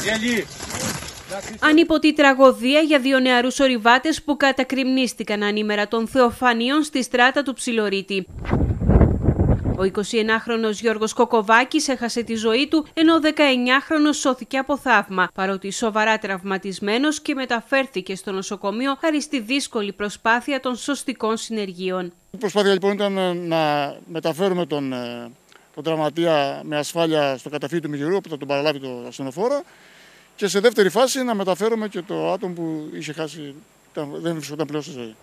Ανίποτη τραγωδία για δύο νεαρούς ορειβάτες που κατακρημνίστηκαν ανήμερα των Θεοφανίων στη στράτα του Ψιλορίτη. Ο 21χρονος Γιώργος Κοκοβάκης έχασε τη ζωή του, ενώ ο 19χρονος σώθηκε από θαύμα, παρότι σοβαρά τραυματισμένος και μεταφέρθηκε στο νοσοκομείο χάρη στη δύσκολη προσπάθεια των σωστικών συνεργείων. Η προσπάθεια λοιπόν ήταν να μεταφέρουμε τον τραυματία με ασφάλεια στο καταφύγιο του Μυγερού, όπου θα τον παραλάβει το ασθενοφόρο, και σε δεύτερη φάση να μεταφέρουμε και το άτομο που είχε χάσει, δεν βρισκόταν πλέον στη ζωή.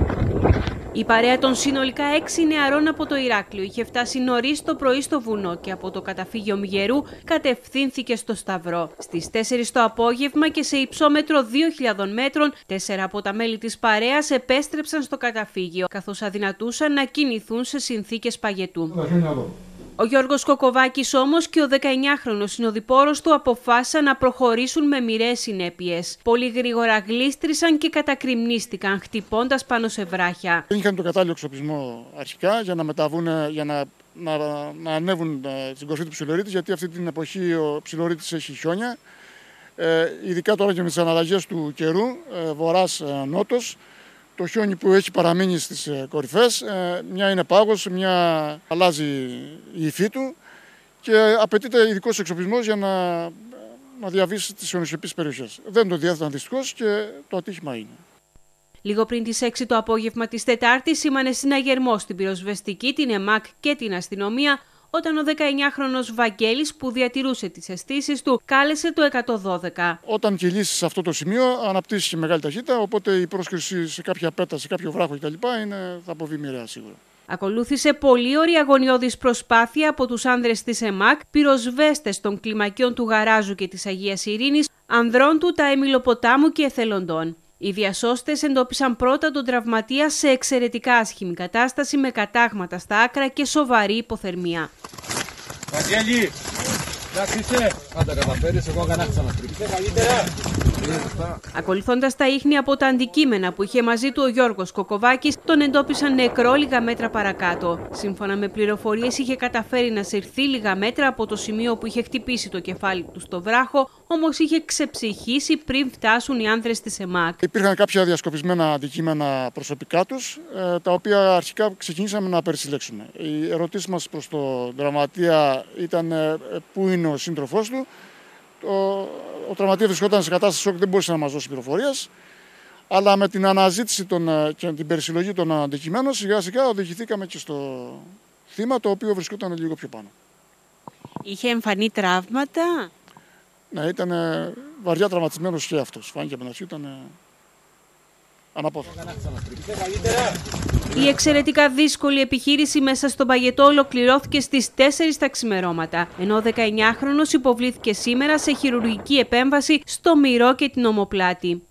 Η παρέα των συνολικά 6 νεαρών από το Ηράκλειο είχε φτάσει νωρίς το πρωί στο βουνό και από το καταφύγιο Μυγερού κατευθύνθηκε στο Σταυρό. Στις 4 το απόγευμα και σε υψόμετρο 2.000 μέτρων, 4 από τα μέλη της παρέας επέστρεψαν στο καταφύγιο, καθώς αδυνατούσαν να κινηθούν σε συνθήκες παγετού. Ο Γιώργος Κοκοβάκης όμως και ο 19χρονος συνοδοιπόρος του αποφάσισαν να προχωρήσουν με μοιραίες συνέπειες. Πολύ γρήγορα γλίστρησαν και κατακρημνίστηκαν, χτυπώντας πάνω σε βράχια. Δεν είχαν το κατάλληλο εξοπλισμό αρχικά για να μεταβούν, για να ανέβουν στην κορφή του Ψιλορίτης, γιατί αυτή την εποχή ο Ψιλορίτης έχει χιόνια. Ειδικά τώρα και με τις αναλλαγές του καιρού, βορράς-νότος. Το χιόνι που έχει παραμείνει στις κορυφές, μια είναι πάγος, μια αλλάζει η υφή του και απαιτείται ειδικός εξοπλισμός για να διαβεί στις χιονοσιωπείς περιοχές. Δεν το διέθεταν δυστυχώς και το ατύχημα είναι. Λίγο πριν τις 6 το απόγευμα της Τετάρτης σήμανε συναγερμό στην πυροσβεστική, την ΕΜΑΚ και την αστυνομία, όταν ο 19χρονος Βαγγέλης, που διατηρούσε τις αισθήσεις του, κάλεσε το 112. Όταν κυλήσει σε αυτό το σημείο, αναπτύσσει και μεγάλη ταχύτητα, οπότε η πρόσκληση σε κάποια πέτα, σε κάποιο βράχο κτλ. Θα αποβεί μοιραία σίγουρα. Ακολούθησε πολύωρη αγωνιώδης προσπάθεια από τους άνδρες της ΕΜΑΚ, πυροσβέστες των κλιμακιών του Γαράζου και της Αγίας Ειρήνης, ανδρών του Ταεμιλοποτάμου και εθελοντών. Οι διασώστες εντόπισαν πρώτα τον τραυματία σε εξαιρετικά άσχημη κατάσταση με κατάγματα στα άκρα και σοβαρή υποθερμία. Βαγγέλη, άντε καταφέρεις, εγώ αγανάξα να στρίψω. Ακολουθώντας τα ίχνη από τα αντικείμενα που είχε μαζί του ο Γιώργος Κοκοβάκης, τον εντόπισαν νεκρό λίγα μέτρα παρακάτω. Σύμφωνα με πληροφορίες, είχε καταφέρει να συρθεί λίγα μέτρα από το σημείο που είχε χτυπήσει το κεφάλι του στο βράχο, όμως είχε ξεψυχήσει πριν φτάσουν οι άνδρες της ΕΜΑΚ. Υπήρχαν κάποια διασκοπισμένα αντικείμενα προσωπικά τους, τα οποία αρχικά ξεκινήσαμε να περισυλλέξουμε. Οι ερωτήσεις μας προς τον τραυματία ήταν πού είναι ο σύντροφός του. Ο τραυματίας βρισκόταν σε κατάσταση σοκ, δεν μπορούσε να μας δώσει πληροφορίες, αλλά με την αναζήτηση και την περισυλλογή των αντικειμένων, σιγά σιγά οδηγηθήκαμε και στο θύμα, το οποίο βρισκόταν λίγο πιο πάνω. Είχε εμφανή τραύματα? Ναι, ήταν βαριά τραυματισμένος και αυτός. Φάνηκε από την αρχή, ήταν αναπόφευκτο. Η εξαιρετικά δύσκολη επιχείρηση μέσα στον παγετό ολοκληρώθηκε στις 4 τα ξημερώματα, ενώ ο 19χρονος υποβλήθηκε σήμερα σε χειρουργική επέμβαση στο μυρό και την ομοπλάτη.